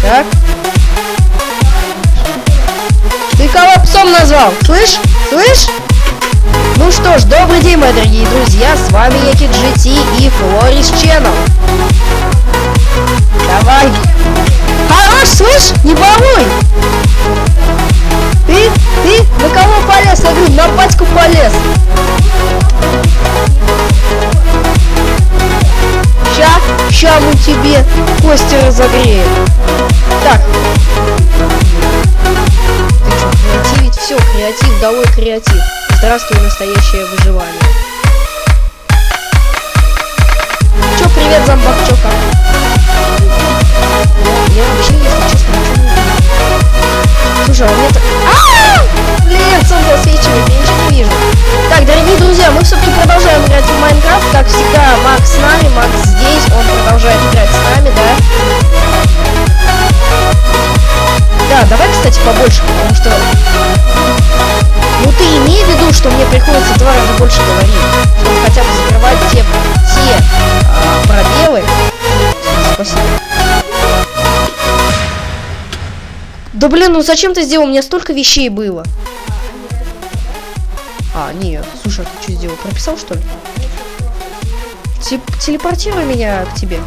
Так. Ты кого псом назвал? Слышь? Слышь? Ну что ж, добрый день, мои дорогие друзья. С вами Якит GT и Флорис Channel. Давай. Хорош, слышь? Не балуй. Ты на кого полез? Я говорю, на пачку полез. Ща мы тебе кости разогреем. Так. Ты что, креативить? Все, креатив, долой креатив. Здравствуй, настоящее выживание. Чё, привет, зомбак, чё, как? Я вообще, если честно, ничего не вижу. Слушай, а мне так... Блин, солнце освечивает, я ничего не вижу. Так, дорогие друзья, мы все-таки продолжаем играть в Майнкрафт. Как всегда, Макс с нами, Макс здесь, он продолжает играть с нами, да? Да, давай, кстати, побольше, потому что... Ну ты имей в виду, что мне приходится 2 раза больше говорить, чтобы хотя бы закрывать те пробелы. Спасибо. Да блин, ну зачем ты сделал? У меня столько вещей было. Нет, слушай, а ты что сделал? Прописал, что ли? Телепортируй меня к тебе.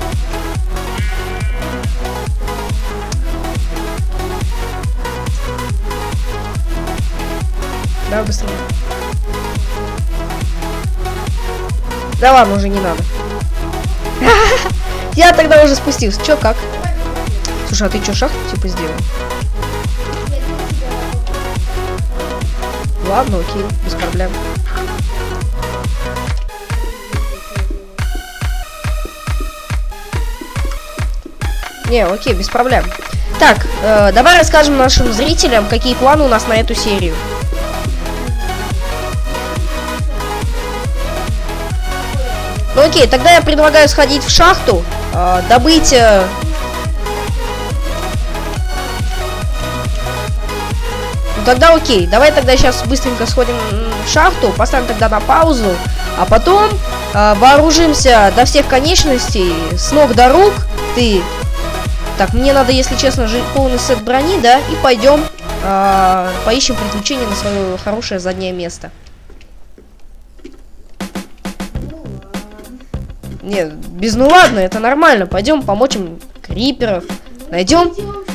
Да, быстрее. Да ладно, уже не надо. Я тогда уже спустился. Чё, как? Слушай, а ты чё, шахту типа сделал? Ладно, окей, без проблем. Не, окей, без проблем. Так, давай расскажем нашим зрителям, какие планы у нас на эту серию. Ну окей, тогда я предлагаю сходить в шахту, добыть... Ну тогда окей, давай тогда сейчас быстренько сходим в шахту, поставим тогда на паузу, а потом вооружимся до всех конечностей, с ног до рук. Так, мне надо, если честно, полный сет брони, да, и пойдем поищем приключения на свое хорошее заднее место. Нет, без ну ладно, это нормально. Пойдем помочим криперов. Найдем.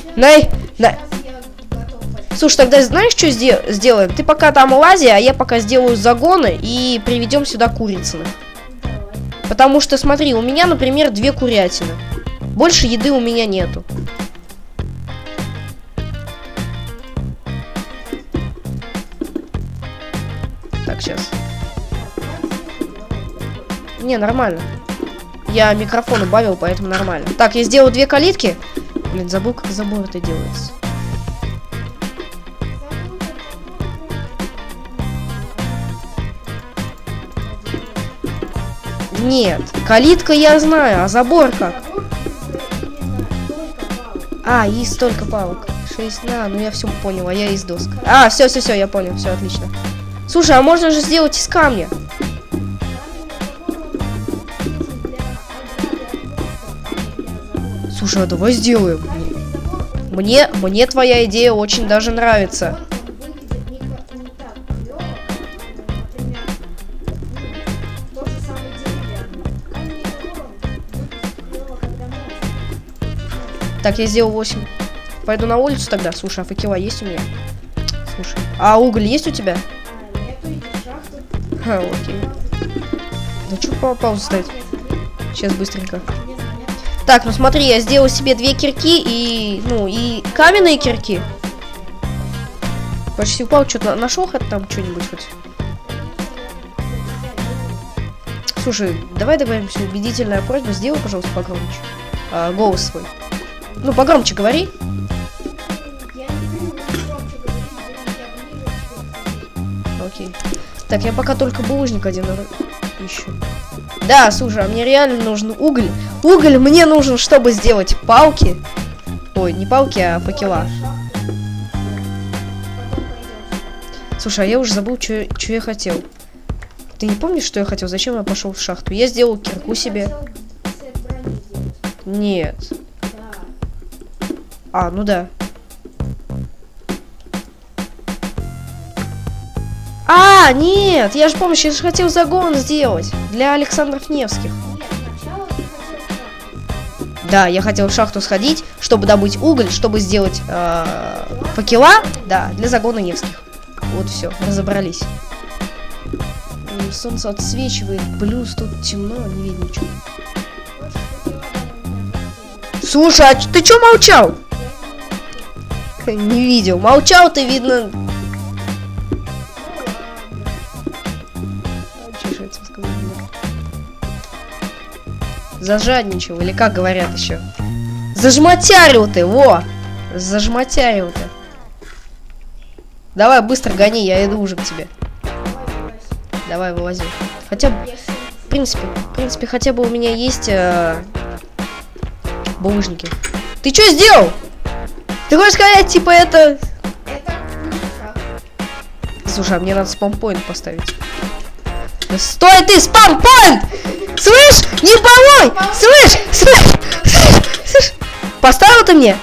Слушай, тогда знаешь, что сделаем? Ты пока там лази, а я пока сделаю загоны и приведем сюда курицыных. Потому что, смотри, у меня, например, 2 курятины. Больше еды у меня нету. Так, сейчас. Не, нормально. Я микрофон убавил, поэтому нормально. Так, я сделал 2 калитки. Блин, забыл, как забор это делается. Нет, калитка я знаю, а забор как? Есть столько палок. 6 ну я все понял, а я из доск. Все, я понял, все отлично. Слушай, а можно же сделать из камня? Слушай, а давай сделаем. Мне твоя идея очень даже нравится. Так, я сделал 8. Пойду на улицу тогда. Слушай, а факела есть у меня? Слушай. А уголь есть у тебя? Окей. Да что паузу ставить? Сейчас быстренько. Так, ну смотри, я сделал себе 2 кирки и каменные кирки. Почти упал, что-то нашел хоть там что-нибудь хоть. Слушай, давай договоримся, убедительная просьба, сделай, пожалуйста, погромче. Голос свой. Ну, погромче говори. Окей. Так, я пока только булыжник один ищу. Да, слушай, а мне реально нужен уголь. Уголь мне нужен, чтобы сделать палки. Ой, не палки, а факела. Слушай, а я уже забыл, что я хотел. Ты не помнишь, что я хотел? Зачем я пошел в шахту? Я сделал кирку себе. Нет. А, ну да. А, нет, я же помню, я же хотел загон сделать для Александров Невских. Да, я хотел в шахту сходить, чтобы добыть уголь, чтобы сделать факела, да, для загона Невских. Вот все, разобрались. Солнце отсвечивает, плюс тут темно, не видно ничего. Слушай, а ты чё молчал? Не видел. Молчал ты, видно. Зажадничал, или как говорят еще? Зажматярил ты, во! Зажматярил ты. Давай, быстро гони, я иду уже к тебе. Давай, вылази. Хотя бы, в принципе, хотя бы у меня есть булыжники. Ты что сделал? Ты хочешь сказать, типа, это... Слушай, а мне надо спампоинт поставить. Да стой ты, спампоинт! Слышь, не балуй! Слышь! Поставил ты мне?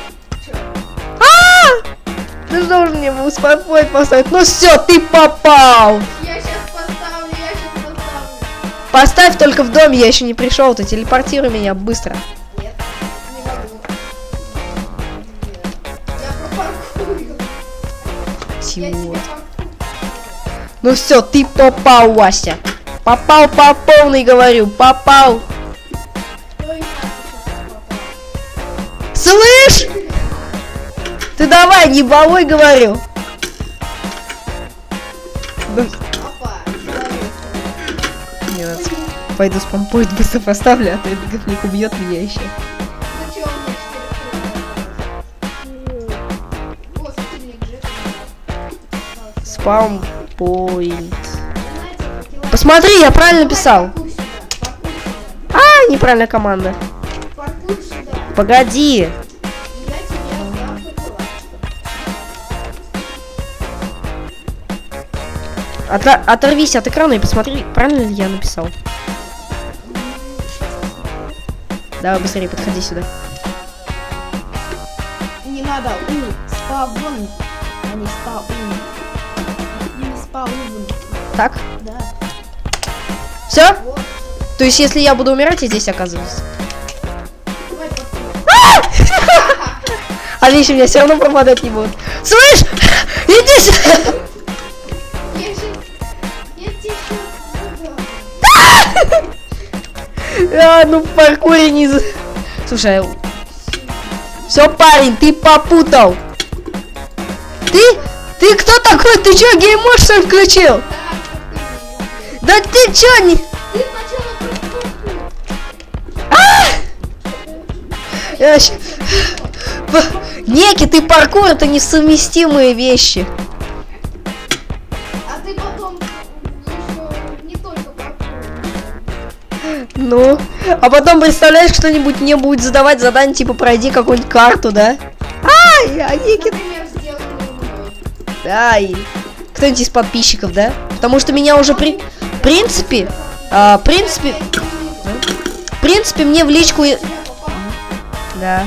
Ты же должен мне был спампоинт поставить. Ну все, ты попал! Я сейчас поставлю. Поставь только в доме, я еще не пришел. Ты телепортируй меня быстро. Нет, не могу. Я пропаркую. Вот. Ну все, ты попал, Вася. Попал по полной, говорю, попал. Слышь? Ты давай, не балуй, говорю. Мне надо... Пойду спампоинт быстро поставлю, а то этот говник убьет меня еще. Спампоинт. Посмотри, я правильно писал. А, неправильная команда. Погоди. Оторвись от экрана и посмотри, правильно ли я написал. Давай быстрее, подходи сюда. Не надо спавн, а не спаун. Не спаун. Так? Да. Все? Вот. То есть, если я буду умирать, я здесь оказываюсь. Они еще меня все равно пропадать не будут. Слышь! Иди сюда! Ну в паркуре не... Слушай, все, парень, ты попутал. Ты кто такой? Ты что, гейммод что ли включил? Да ты что не... Неки, ты паркур, это несовместимые вещи. А ты потом еще не только паркур. Ну, а потом, представляешь, кто-нибудь мне будет задавать задание, типа, пройди какую-нибудь карту, да? Ай, а Ники... Например, сделанный мной. Да, и кто-нибудь из подписчиков, да? Потому что меня уже, в принципе, мне в личку... Да.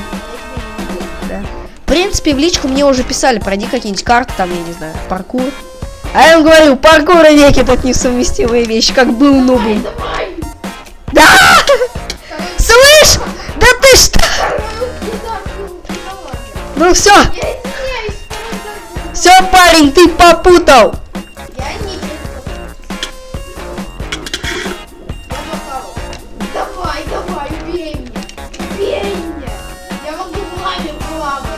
В принципе, в личку мне уже писали, пройди какие-нибудь карты, там, я не знаю, паркур. А я им говорю, паркур и Неки тут несовместимые вещи, как был нубом. Да! Слышь! Да ты что? Ну все! Все, парень, ты попутал! Я ничего не попал. Я попал. Давай, убей меня. Убей меня. Я могу в лаве плавать.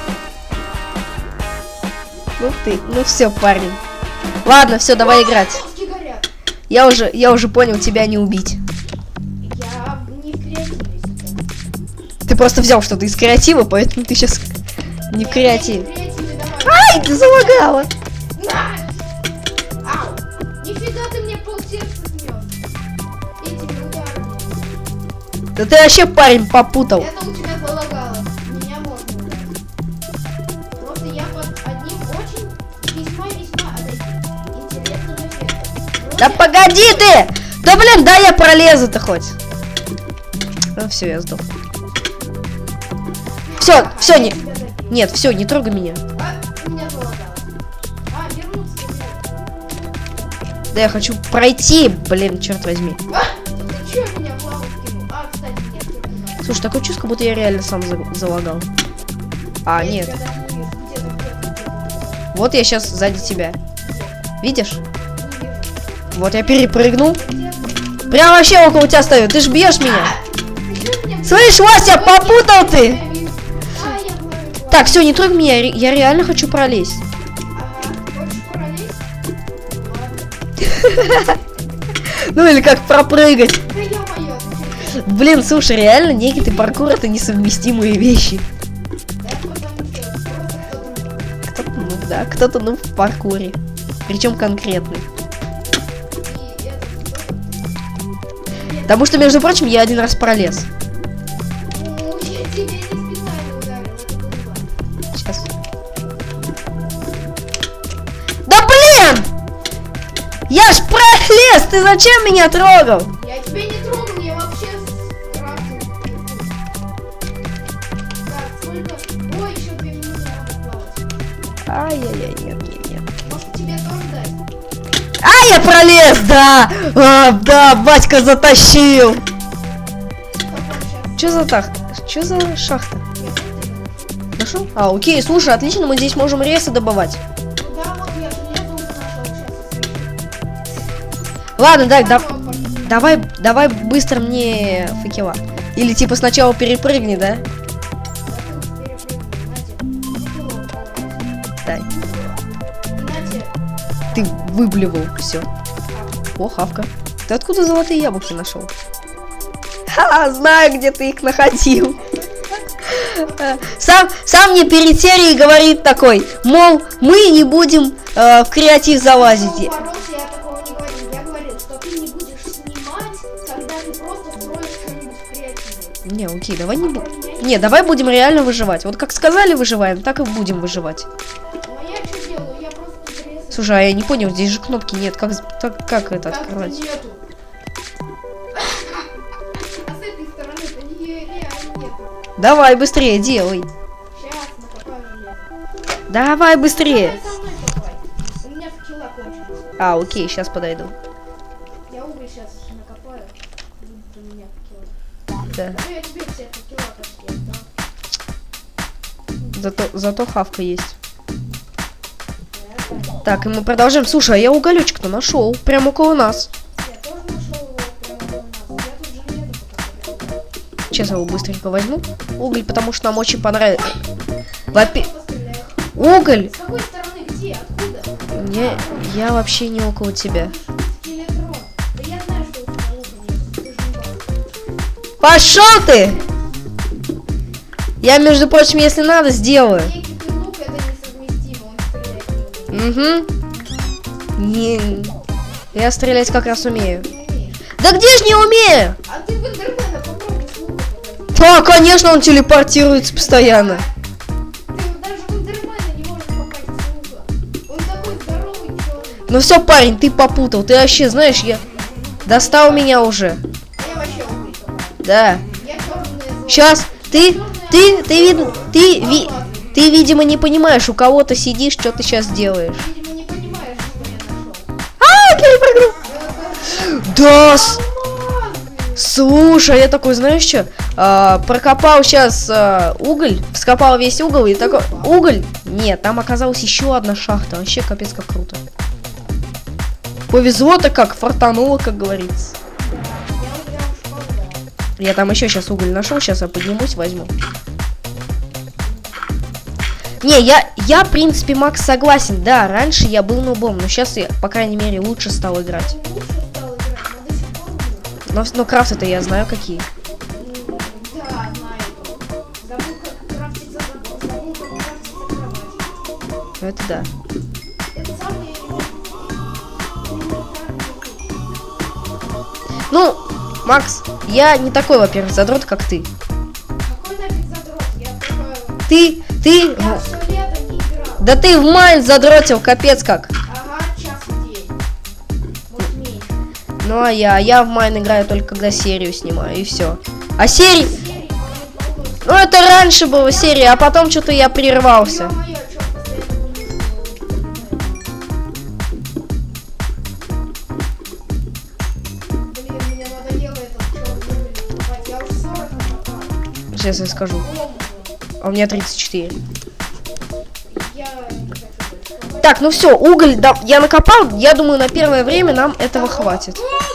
Ну ты, ну все, парень. Ладно, все, давай играть. Я уже понял, тебя не убить. Я не в креативе. Ты просто взял что-то из креатива, поэтому ты сейчас не в креативе. Ай, ты залагала! Ау! Нифига ты мне полсердца снес. Этими ударами. Да ты вообще, парень, попутал. Это у тебя залагало. Меня можно ударить. Просто я под одним очень весьма интересным эффектом. Да погоди ты! Да блин, да я пролезу-то хоть. Ну все, я сдох. Все, не. Нет, все, не трогай меня. Меня залагало. Вернуться. Да я хочу пройти, блин, черт возьми. Ты чё меня в лаву вкинул? Кстати, нет. Слушай, такое чувство, будто я реально сам залагал. Я Нет. тебя даже не вижу. Где-то. Вот я сейчас сзади тебя. Видишь? Не вижу. Вот я перепрыгнул. Где ты? Прям вообще около тебя стою. Ты ж бьешь меня. Ты чё меня Слышь, Вася, попутал ты. Я вижу. Я говорю. Так, все, не трогай меня. Я реально хочу пролезть. Хочешь пролезть? Ладно. Ну или как пропрыгать. Да ё-моё. Блин, слушай, реально некий паркур это несовместимые вещи. Да, потому что просто кто-то Кто-то, да, кто-то, в паркуре. Причем конкретный. и это Потому что, между прочим, я один раз пролез. ну, я тебе не специально ударил, это было. Сейчас. Да блин! Я ж пролез! Ты зачем меня трогал? Я тебя не трогал, я вообще скрафтил. Так, сколько? Ой, еще 2 минуты надо плавать. Ай-яй-яй, нет. Может тебе тоже дать? А, я пролез, да! Да, батька затащил! Чё за Чё за шахта? Нашел? Окей, слушай, отлично, мы здесь можем рельсы добывать. Да, вот я железо уже нашел, сейчас. Ладно, давай быстро мне факела. Или типа сначала перепрыгни, да? Дай. Ты выблевал все. О, хавка. Ты откуда золотые яблоки нашел? Ха, знаю, где ты их находил. Сам мне перед серией говорит такой, мол, мы не будем в креатив залазить. Я такого не говорил. Я говорил, что ты не будешь снимать, когда ты просто строишь что-нибудь в креативе. Не, окей, давай не будем. Не, давай будем реально выживать. Вот как сказали выживаем, так и будем выживать. Ну а я что делаю? Я просто интересно. Слушай, а я не понял, здесь же кнопки нет. Как это открывать? Нету. А с этой стороны-то реально нету. Давай быстрее делай. Сейчас накопаю железо. Давай быстрее. Давай со мной копай. У меня факела кончились. Окей, сейчас подойду. Я уголь сейчас накопаю. Будет у меня факела. Да. Ну я тебе все факела почти отдам. Зато хавка есть. Так, и мы продолжаем. Слушай, а я уголечек-то нашел. Прямо около нас. Я тоже нашел его прямо у нас. Я тут железо пока. Сейчас я его быстренько возьму. Уголь, потому что нам очень понравится. Уголь? С какой стороны? Где? Откуда? Я вообще не около тебя. Скелетрон. Да я знаю, что у тебя лука нет. Ты же не бабка. Пошел ты! Я, между прочим, если надо, сделаю. Некий ты лук, это несовместимо. Он стрелять не умеет. Не. Я стрелять как раз умею. Не умеешь. Да где ж не умею? А ты в Эндермена попробуй с лука походить. Да, конечно, он телепортируется постоянно. Ты даже в Эндермена не можешь попасть с лука. Он такой здоровый, черный. Ну все, парень, ты попутал. Ты вообще, знаешь, я... Достал меня уже. Я вообще уголь копаю. Да. Я черная зона. Сейчас, ты, видимо, не понимаешь, у кого ты сидишь, что ты сейчас делаешь. Видимо, не понимаешь, что я нашел. Перепрыгнул. Да, Алмазы! слушай, я такой, знаешь что? Прокопал сейчас уголь, вскопал весь угол и такой... Уголь? Нет, там оказалась еще одна шахта. Вообще капец как круто. Повезло-то как, фартануло, как говорится. Я там еще сейчас уголь нашел, сейчас я поднимусь, возьму. Не, я, в принципе, Макс, согласен. Да, раньше я был нубом, но сейчас я, по крайней мере, лучше стал играть. Лучше стал играть, но до сих пор нет. Но крафты-то я знаю какие. Да, знаю. Забыл, как крафтить забыл, как крафтить кровать. Это да. Это самый элементарный. Ну, Макс, я не такой, во-первых, задрот, как ты. Какой нафиг задрот? Я только... Ты... Я все лето не играл. Да ты в Майн задротил, капец как. Ага, час в день. Может, меньше. Ну, а я в Майн играю только когда серию снимаю, и все. А серии... Ну, это раньше была серия, а потом что-то я прервался. Ё-моё, чё постоянно не Блин, мне надоело этот чёрный уголь покупать. Я уже 40 накопал. Сейчас я скажу. А у меня 34. Я не хочу больше. Так, ну все, уголь да, я накопал. Я думаю, на первое время нам этого хватит.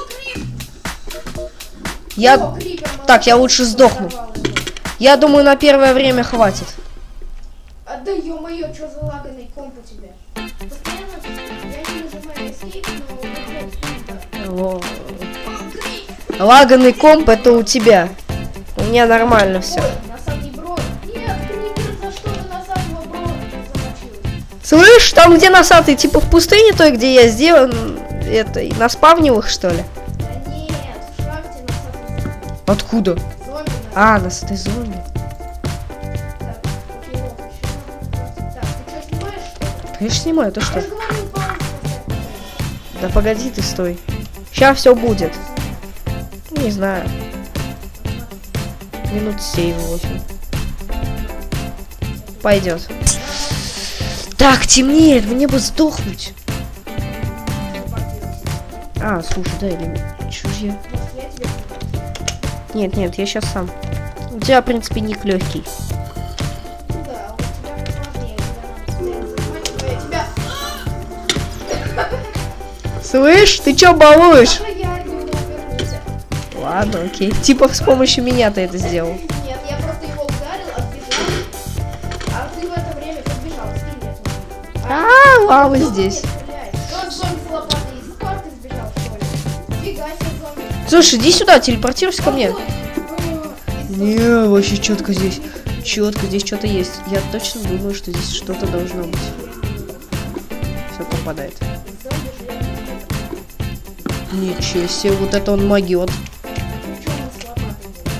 Я... О, крипер, Так, я лучше сдохну. Я думаю, на первое время хватит. А да ё-моё, чё за лаганный комп у тебя? Постоянно я не нажимаю escape, но выходит. Во. Лаганный комп это у тебя. У меня нормально все. Ой, носатый брод. Нет, крипер, за что ты носатого брода замочил? Слышь, там где носатый, типа в пустыне той, где я сделал, это, на спавнил их, что ли? Да нет, в шахте носатый Откуда? зомби. А, носатый зомби. Так, копилок ещё. Так, ты что, снимаешь, что ли? Конечно, снимаю, то Я что? же говорю, паузу поставь. Да погоди ты, стой. Сейчас все будет. Не знаю. Минут 7-8. Пойдет. Так, темнеет, мне бы сдохнуть. А, слушай, да, или... Чё ж я? Я тебе Нет, нет, я сейчас сам. У тебя, в принципе, ник легкий. ну да, у тебя важнее, я тебя. Слышь, ты чё балуешь? Даже я от него увернулся. Ладно, окей. Типа с помощью меня ты это сделал. Нет, я просто его ударил, отбежал. А ты в это время подбежал, скелет. А, лава здесь. Вот зомби с лопатой из карты сбежал, что ли? Фига себе зомби. Слушай, иди сюда, телепортируйся ко мне. Ой, Не, вообще четко здесь. Четко здесь что-то есть. Я точно думаю, что здесь что-то должно быть. Все попадает. зомби живет. Ничего себе, вот это он могет. Причем он с лопатой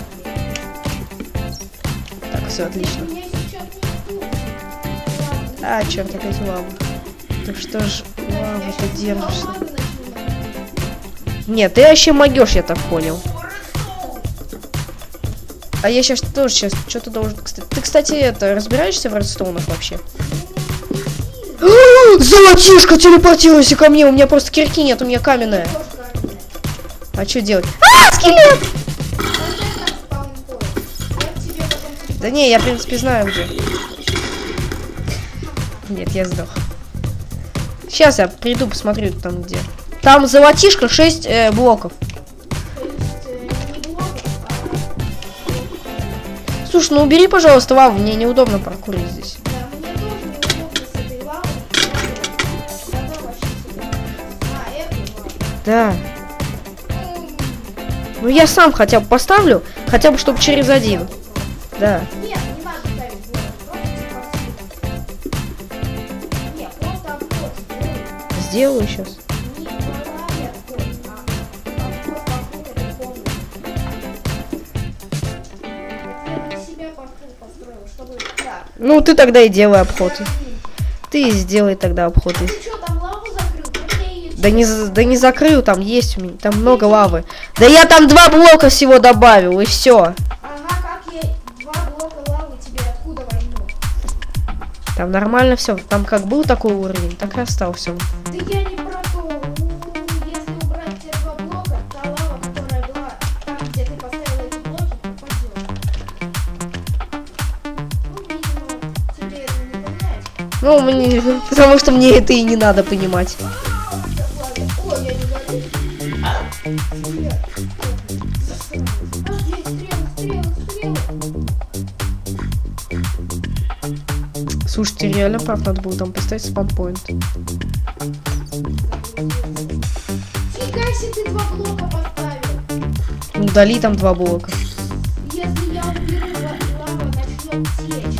был. Так, все отлично. Меня сейчас не ждут. А, черт, опять лава. Так что ж, лаву ты держишься? Нет, ты вообще могешь, я так понял. А я сейчас тоже сейчас что-то должен... Ты, кстати, это, разбираешься в редстоунах вообще? Золотишко, телепортируйся ко мне, у меня просто кирки нет, у меня каменная. А что делать? А, скелет! Да не, я, в принципе, знаю где. Нет, я сдох. Сейчас я приду, посмотрю там где. Там золотишко 6 блоков. Слушай, ну убери, пожалуйста, лаву, мне неудобно паркурить здесь. Да. Ну я сам хотя бы поставлю, хотя бы чтобы через один. Да. Нет, не надо ставить блок, нет, просто обход сделай. Сделаю сейчас. Не голове обход, а просто обход этой комнаты. Я для себя паркур построил, чтобы... Так. Ну ты тогда и делай обход. Ты сделай тогда обход. Ты что, там лаву закрыл? Да не закрыл, там есть у меня, там много лавы. Да я там 2 блока всего добавил, и все. Ага, как я 2 блока лавы тебе откуда возьму? Там нормально все. Там как был такой уровень, так и остался. Да я не про то. Если убрать те 2 блока, та лава, которая была там, где ты поставил эти блоки, попадет. Ну, видимо, тебе это не понять. Ну, мне, потому что мне это и не надо понимать. Ой, я не говорю. Стрелы. Слушай, ты реально прав, надо было там поставить спанпоинт. Фига себе, ты 2 блока поставил. Ну, удали там 2 блока. Если я уберу, лава начнет течь.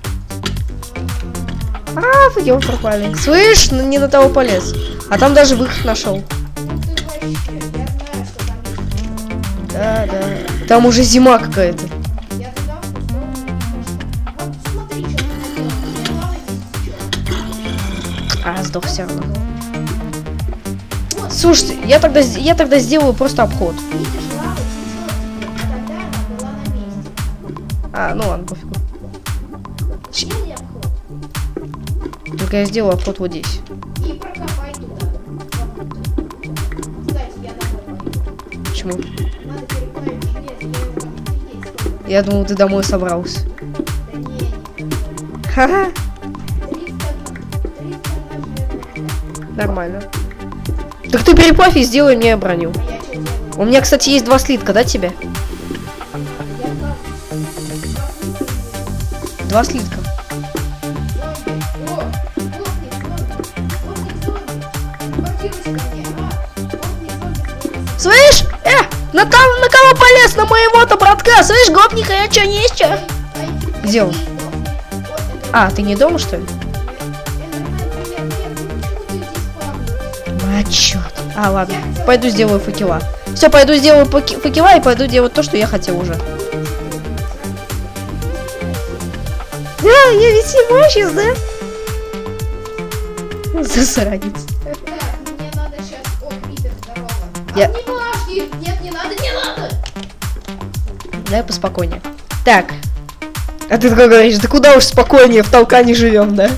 А, вы его пропали. Слышь, не на того полез. А там даже выход нашел. Ну ты вообще, я знаю, что там есть. Да, да. Там уже зима какая-то. Я туда в ту сторону не пошла. Вот смотри, что ты наделал. Лава здесь течет. А, сдох все равно. Вот, Слушайте, я тогда сделаю просто обход. видишь, лава течет, а тогда она была на месте. А, ну ладно, пофигу. Сделай обход. Только я сделаю обход вот здесь. И прокопай туда. Кстати, я домой пойду. Почему? Надо переплавить железо, я его есть. Я думал, ты домой собрался. Да не. Ха-ха. 300 Нормально. Так ты переплавь и сделай мне броню. А я что делаю? У меня, кстати, есть 2 слитка, да, тебе? Я как? 2 слитка. Слышь? На кого полез? На моего-то братка? Слышь, гопника, я чё, не есть чё? Где он? А, ты не дома, что ли? А, чёрт. А, ладно. Пойду сделаю факела. Все, пойду сделаю факела и пойду делать то, что я хотел уже. Да, я ведь сейчас, да? Засранец. Мне надо сейчас... О, Питер, здорово. Я- Обнимашки! Нет, не надо, не надо! Давай поспокойнее. Так. А ты такой говоришь, да куда уж спокойнее, в толкане живем, да?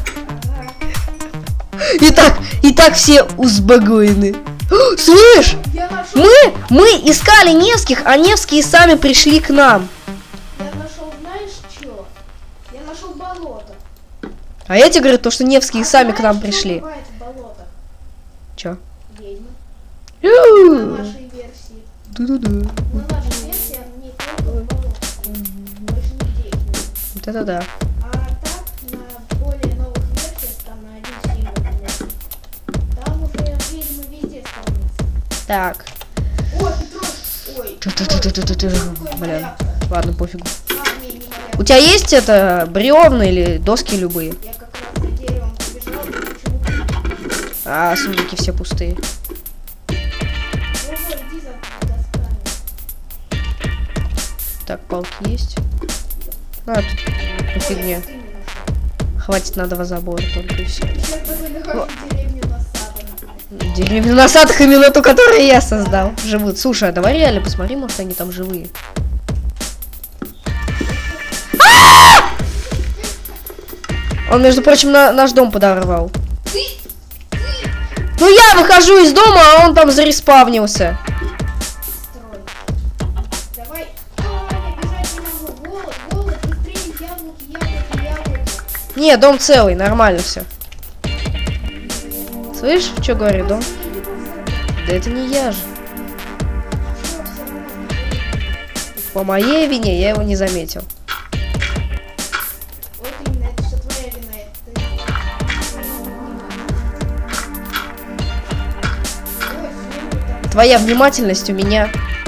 И так все успокоены. Слышь, Я нашел... мы искали Невских, а Невские сами пришли к нам. Я нашел, знаешь, что? Я нашел болото. А я тебе говорю, то, что Невские сами к нам Знаешь, что пришли. бывает в болотах? Чё? Ведьмы. На нашей версии. Ду-ду-ду. На нашей версии они только в болотах. Больше нигде их нет. Да-да-да. А так, на более новых версиях, там на 1.7, там уже ведьмы везде становятся. Так. О, Петров! Ой, Ту-ту-ту-ту-ту-ту. Петров, Блин. малявка. Ладно, пофигу. А, не малявка. У тебя есть это бревна или доски любые? Я как раз за деревом побежал, но почему-то... А сундуки все пустые. Ого, иди за досками. Так, палки есть. А, тут по фигне. Ой, ты не нашел. Хватит на 2 забора только и все. Я с тобой нахожу деревню Насадана. Деревню насадок именно ту, которую я создал. Живут. Слушай, а давай реально посмотри, может они там живые. Он, между прочим, наш дом подорвал. Ну я выхожу из дома, а он там зареспавнился. Строй. Давай. Я бежать не могу. Голод, голод, быстрее яблоки. Не, дом целый, нормально все. Слышь, что говорю, дом? Да это не я же. По моей вине я его не заметил. Вот именно, это что твоя вина. Твоя внимательность у меня.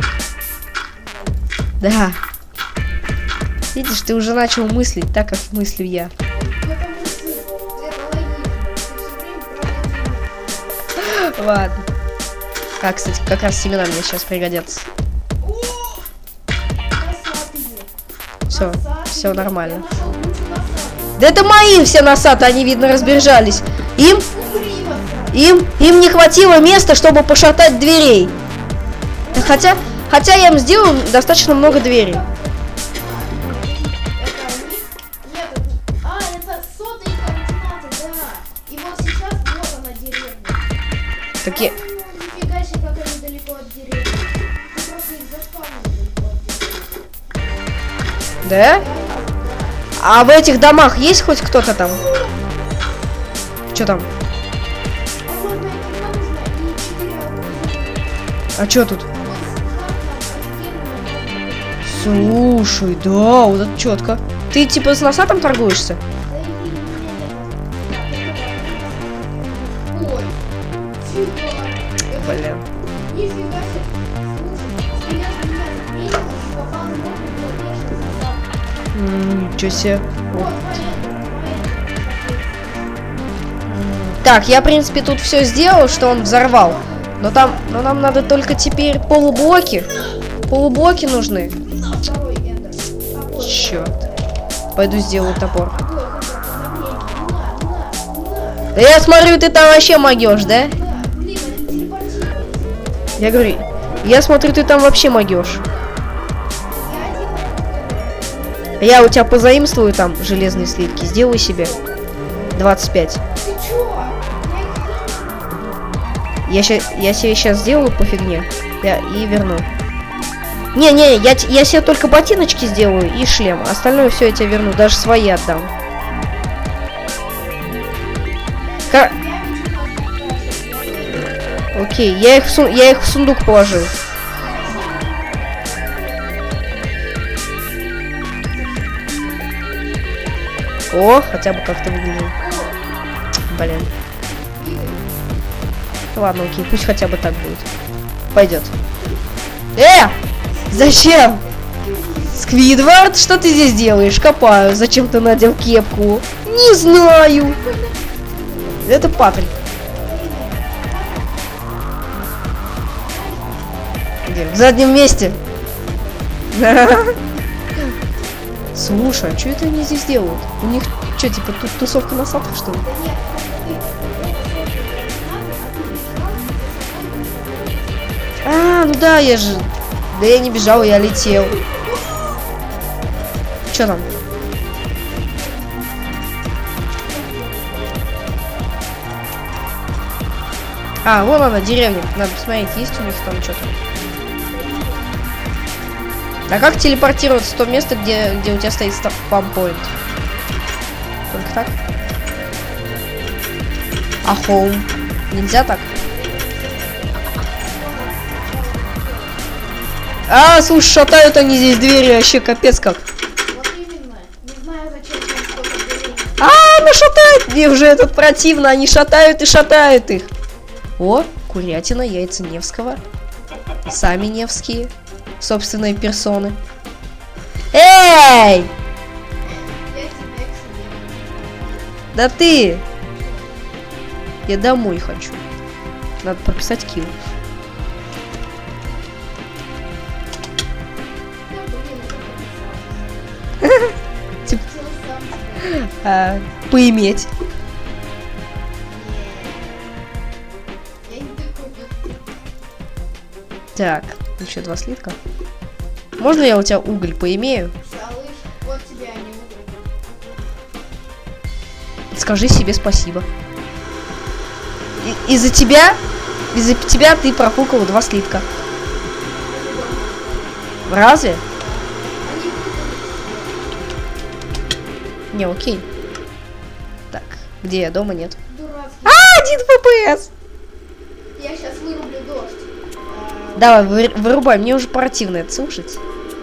Да. Видишь, ты уже начал мыслить так, как мыслю я. Потому что это логично. Ты все время проводишь. Ладно. А, кстати, как раз семена мне сейчас пригодятся. Все, все нормально. Да это мои все насады, они, видно, разбежались. Им не хватило места, чтобы пошатать дверей. Да хотя я им сделал достаточно много дверей. Это сотые координаты, да. И вот сейчас вот она деревня. Так я... Нифига себе, как они далеко от деревни. Ты просто их заспавнил далеко от деревни. Да? А в этих домах есть хоть кто-то там? Что там? А что тут? Слушай, да, вот это четко. Ты типа с насадом торгуешься? Блин. Ничего себе. Так, я, в принципе, тут все сделал, что он взорвал. Но нам надо только теперь полублоки. Полублоки нужны. Черт. Пойду сделаю топор. Да я смотрю, ты там вообще могешь, да? Я говорю, я смотрю, ты там вообще могешь. Я у тебя позаимствую там железные слитки. Сделаю себе 25. Ты чё? Я себе сейчас сделаю по фигне. И верну. Не, я себе только ботиночки сделаю и шлем. Остальное все я тебе верну. Даже свои отдам. Окей, я их в сундук положил. О, хотя бы как-то выглядел. Блин. Ладно, окей, пусть хотя бы так будет. Пойдет. Зачем? Сквидвард, что ты здесь делаешь? Копаю. Зачем ты надел кепку? Не знаю. Это Патрик. Где? В заднем месте. Слушай, а что это они здесь делают? У них что, типа тут тусовка на садах, что ли? А, ну да, я же... Да я не бежал, я летел. Что там? А, вон она, деревня. Надо посмотреть, есть у них там что-то. А как телепортироваться в то место, где у тебя стоит спампоинт? Только так? А home? Нельзя так? А, слушай, шатают они здесь двери, вообще капец как. Вот именно. Не знаю, зачем там что-то дверей. Ну шатает! Мне уже этот противно, они шатают и шатают их. О, курятина, яйца Невского. Сами Невские. Собственные персоны. Эй! Я тебя к себе. Да ты! Я домой хочу. Надо прописать килл. Да, блин, Типа, хотел сам тебя. поиметь. Я не такой. Так, еще 2 слитка. Можно я у тебя уголь поимею? Салыш, вот тебе они уголь. Скажи себе спасибо. Из-за тебя ты профукал 2 слитка. Разве? Они выпали. Не, окей. Так, где я? Дома нет. Дурацкий. 1 ФПС! Я сейчас вырублю дождь. Давай, вырубай, мне уже противно это слушать.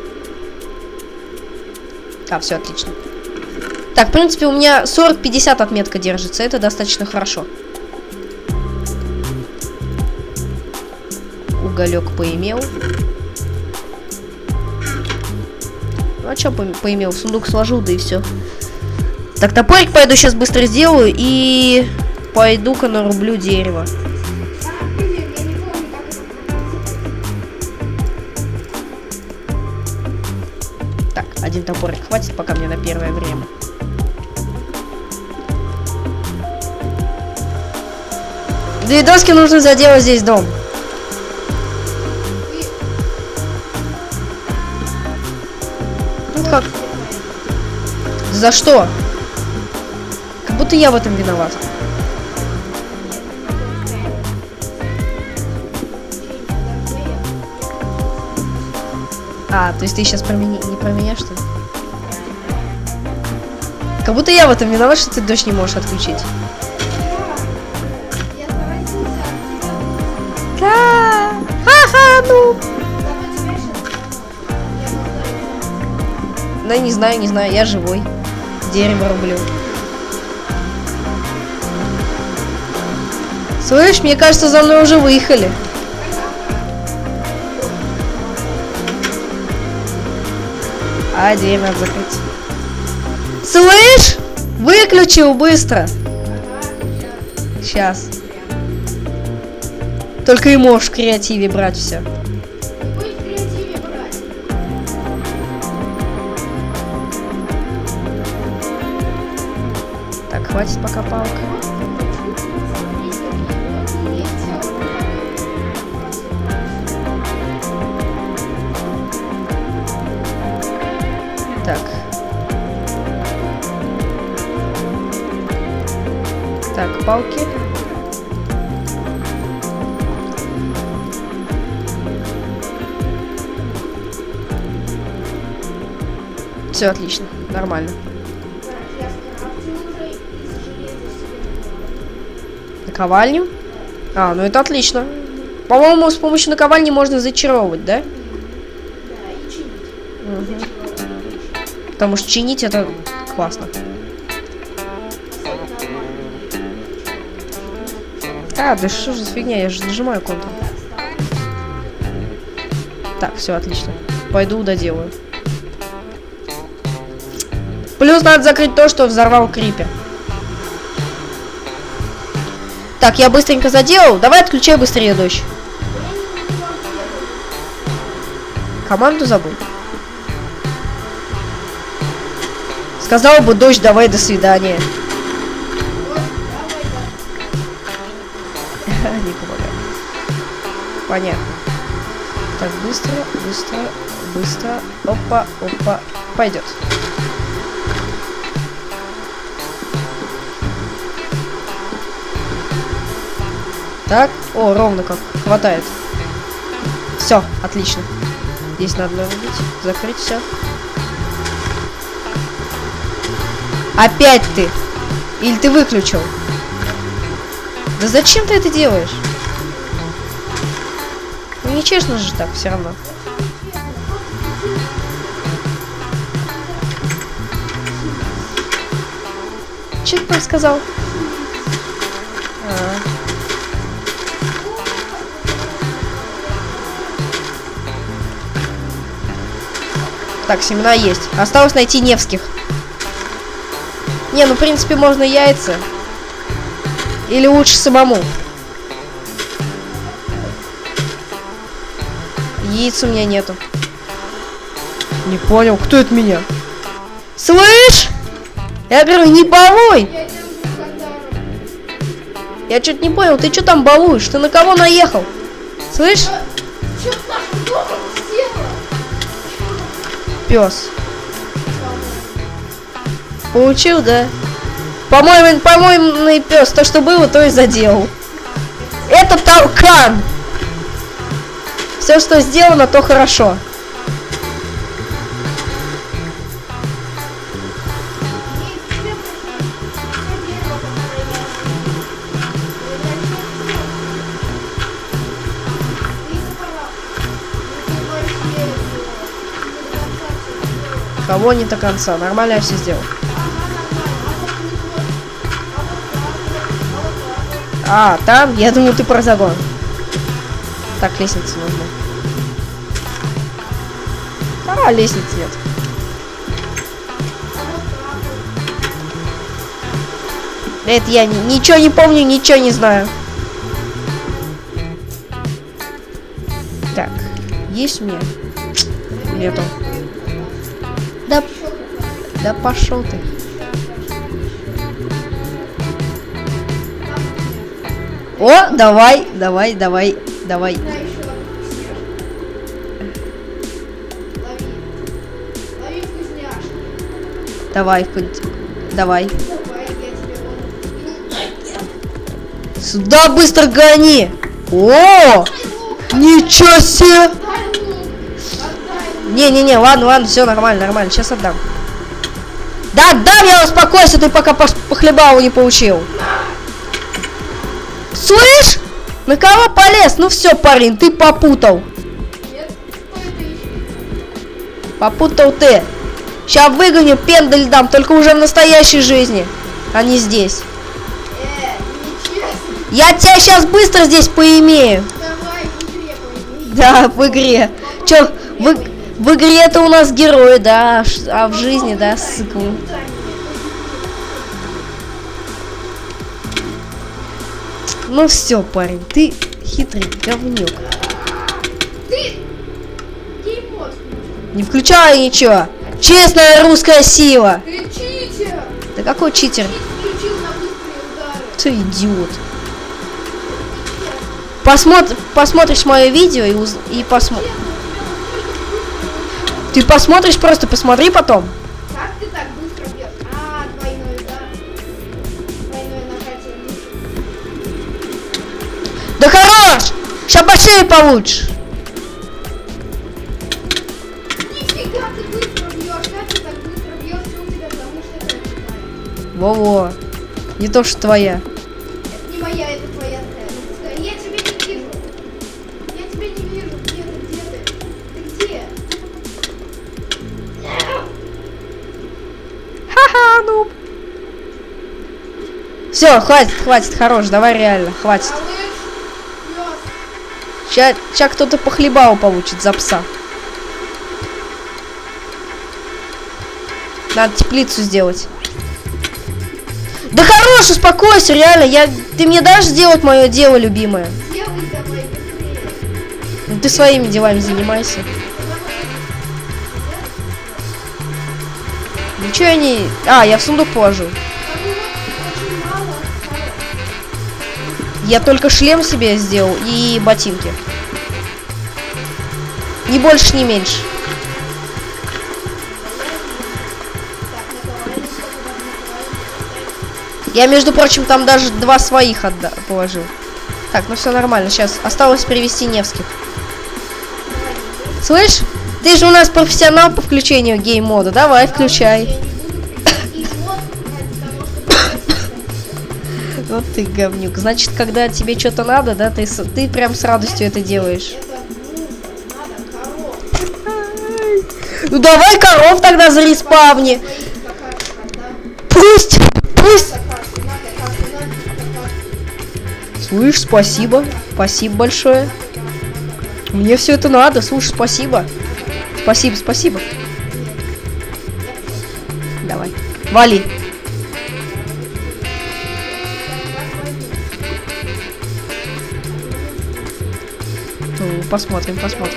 Все отлично. Так, в принципе, у меня 40-50 отметка держится, это достаточно хорошо. Уголек поимел. Ну а что поимел? Сундук сложил, да и все. Так, топорик пойду сейчас быстро сделаю и пойду-ка нарублю дерево. Блин, я не помню, как это. Так, 1 топорик хватит пока мне на первое время. Две доски нужно заделать здесь дом. Ну как? За что? Как будто я в этом виноват. А, то есть ты сейчас не про меня, что ли? Как будто я в этом виноват, что ты дождь не можешь отключить. Я заразился от тебя. Да. Ха-ха, ну. Зато тебя сейчас Да не знаю, я живой. Дерево рублю. Слышь, мне кажется, за мной уже выехали. А, дверь надо закрыть. Слышь? Выключил быстро. Сейчас. Только и можешь в креативе брать все. не будь в креативе брать. Так, хватит пока палка. Так. Так, палки. Все отлично, нормально. Так, я скрафтил уже из железа себе. Наковальню? А, ну это отлично. По-моему, с помощью наковальни можно зачаровывать, да? Да, и чинить. Мгм. Потому что чинить это классно. А, да что же за фигня, я же нажимаю Ctrl. Так, все отлично. Пойду доделаю. Плюс надо закрыть то, что взорвал крипер. Так, я быстренько заделал. Давай отключай быстрее дождь. Команду забыл. Сказал бы дождь, давай до свидания. Не помогает. Понятно. Так, быстро, быстро, быстро. Опа, опа. Пойдет. Так, о, ровно как. Хватает. Все, отлично. Здесь надо выбить, закрыть все. Опять ты. Или ты выключил? Да зачем ты это делаешь? Ну нечестно же так, все равно. Че ты там сказал? Так, семена есть. Осталось найти Невских. Не, ну в принципе можно яйца. Или лучше самому. Яиц у меня нету. Не понял, кто это меня? Слышь? Я говорю, не балуй! Я что-то не понял, ты что там балуешь? Ты на кого наехал? Слышь? Что с нашим домом сделала? Пес. Получил, да? По-моему, пес. То, что было, то и заделал. Это толкан! Все, что сделано, то хорошо. Кого не до конца. Нормально я все сделал. А, там? Я думаю, ты про загон. Так, лестница нужна. А, лестницы нет. Это я ничего не помню, ничего не знаю. Так, есть у меня? Нету. Да пошел ты. О, давай. Лови. Лови вкусняшки. Давай. Давай, я тебе вон. Сюда быстро гони. О! Ничего себе! Не, ладно, все нормально, сейчас отдам. Да, отдам, я успокойся, ты пока по хлебалу не получил. Слышь? На кого полез? Ну все, парень, ты попутал. Нет, кто это ищет? Попутал ты. Сейчас выгоню, пендель дам, только уже в настоящей жизни, а не здесь. Нечестно. Я тебя сейчас быстро здесь поимею. Давай, в игре поимей. Да, в игре. Че, в игре это у нас герои, да, а в жизни, да, сыквы. Ну все, парень, ты хитрый говнюк. Ты геймод. Не включай ничего. Честная русская сила. Ты читер. Да какой читер? Включил на быстрые удары. Ты идиот. Посмотришь мое видео и посмотришь. Ты посмотришь, просто посмотри потом. Как ты так быстро бьешь? А, двойной удар. Двойное нажатие. Ща по шее получишь. Нифига ты быстро бьешь, как ты так быстро бьешь, что у тебя, потому что это твоя. Во-во. Не то, что твоя. Это не моя, это твоя. Я тебя не вижу. Я тебя не вижу. Где ты? Ты где? Ха-ха, ну. Все, хватит, хорош, давай реально, хватит. Ща кто-то похлебау получит за пса. Надо теплицу сделать. Да хорош, успокойся, реально. Ты мне дашь сделать мое дело, любимое? Делай давай быстрее. Ну, ты своими делами занимайся. Ничего я не... А, я в сундук положу. Я только шлем себе сделал и ботинки. Ни больше, ни меньше. Я, между прочим, там даже 2 своих положил. Так, ну все нормально. Сейчас осталось привести Невских. Слышь, ты же у нас профессионал по включению гейм-мода. Давай, включай. Вот ты говнюк. Значит, когда тебе что-то надо, да, ты прям с радостью это делаешь. Ну давай коров тогда зареспавни. Пусть. Слышь, спасибо. Спасибо большое. Мне все это надо. Слушай, спасибо. Спасибо. Давай. Вали. Ну, посмотрим.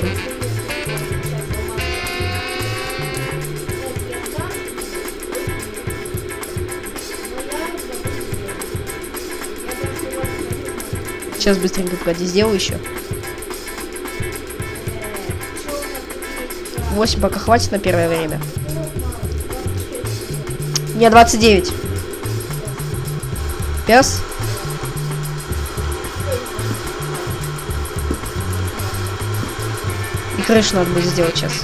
Сейчас быстренько, погоди, сделаю еще. 8 пока хватит на первое время. Мне 29. Пес. И крышу надо будет сделать сейчас.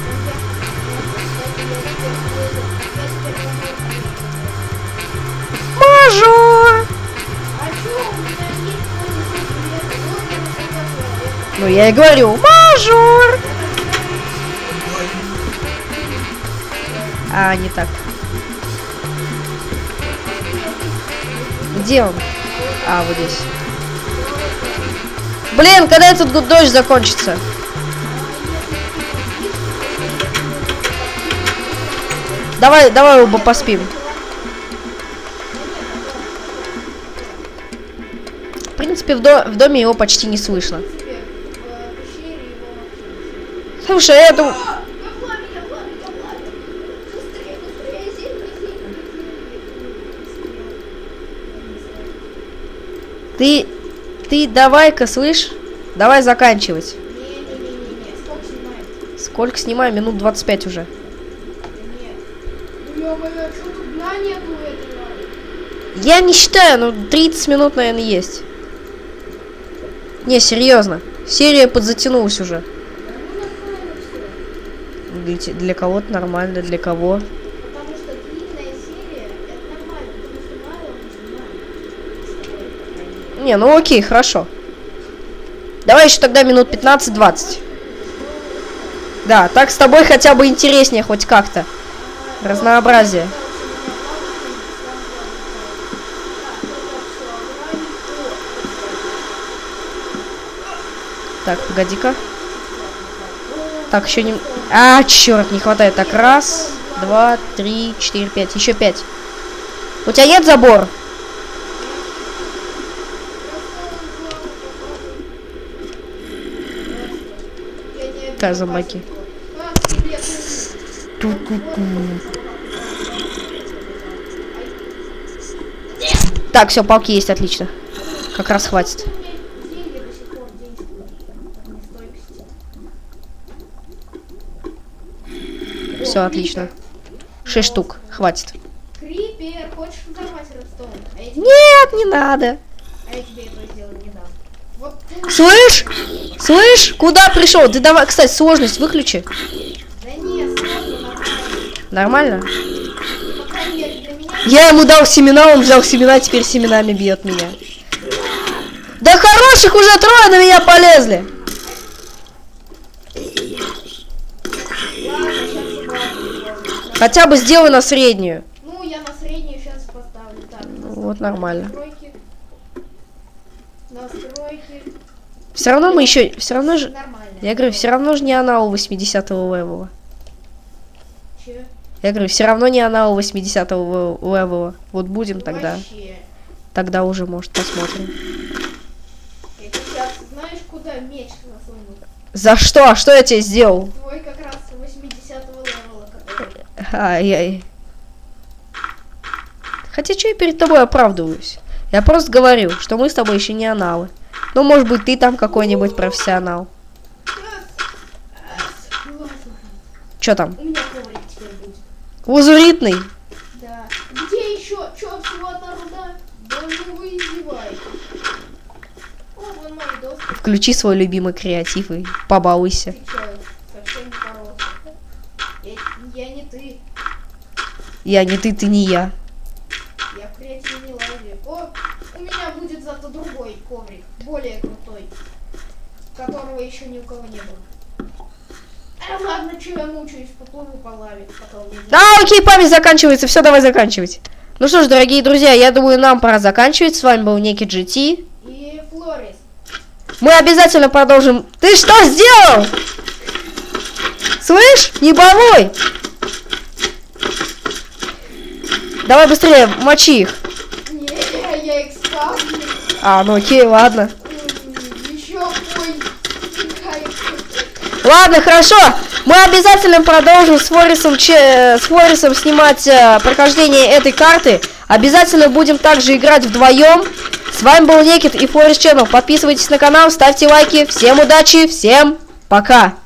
Мажор! Ну я и говорю, мажор! А, не так. Где он? А, вот здесь. Блин, когда этот дождь закончится? Давай оба поспим. В принципе, в доме его почти не слышно. Слушай, я думаю... Ты давай-ка, слышь? Давай заканчивать. Сколько снимаем? Минут 25 уже. Я не считаю, но 30 минут, наверное, есть. Не, серьезно. Серия подзатянулась уже. Для кого-то нормально, для кого? Потому что длинная серия, это нормально, потому что мало Не, ну окей, хорошо. Давай еще тогда минут 15-20. Да, так с тобой хотя бы интереснее хоть как-то. Разнообразие. Так, погоди-ка. Так, еще не... А, черт, не хватает. Так, 1, 2, 3, 4, 5. Еще 5. У тебя нет забор? Так, зомбаки. Так, все, палки есть, отлично. Как раз хватит. Все, отлично. 6 штук, хватит. Крипер, хочешь взорвать Редстоун? Нет, не надо. А я тебе этого сделать не дам. Вот ты Слышь? Слышь? Куда пришел? Ты давай, кстати, сложность выключи. Да нет, сложно, Нормально? по крайней мере для меня. Я ему дал семена, он взял семена, теперь семенами бьет меня. Да хороших уже трое на меня полезли. Ладно, сейчас убавлю. Хотя бы сделай на среднюю. Ну, я на среднюю сейчас поставлю. Так, Вот нормально. настройки. Настройки. Все равно мы еще, все равно же, Нормально. я говорю, все равно же не анал 80-го левела. Че? Я говорю, все равно не анал 80-го левела. Вот будем тогда. Вообще. Тогда уже, может, посмотрим. Я сейчас, знаешь, куда меч засунул? За что? А что я тебе сделал? Твой как раз 80-го левела, который. Ай-яй. Хотя что я перед тобой оправдываюсь? Я просто говорю, что мы с тобой еще не аналы. Ну, может быть, ты там какой-нибудь профессионал. Ладно, Что там? у меня коврик теперь будет. Лазуритный? Да. Где еще? Че, всего одна руда? Да ну вы издеваетесь. О, вон мои доски. Включи свой любимый креатив и побалуйся. Ты че, совсем не порос. Я не ты. Я не ты, ты не я. Я в креативной лаве. О, у меня будет зато другой коврик. Более крутой. Которого еще ни у кого не было. Ладно, че я мучаюсь, поплыву по лаве. Потом я Да, окей, память заканчивается. Все, давай заканчивать. Ну что ж, дорогие друзья, я думаю, нам пора заканчивать. С вами был Naked GT. И Флорис. Мы обязательно продолжим. Ты что сделал? Слышь, не балуй! Давай быстрее, мочи их. Не, я их ставлю. А, ну окей, ладно. Еще ой. Ладно, хорошо. Мы обязательно продолжим с Форисом снимать прохождение этой карты. Обязательно будем также играть вдвоем. С вами был Некит и Форис Channel. Подписывайтесь на канал, ставьте лайки. Всем удачи, всем пока.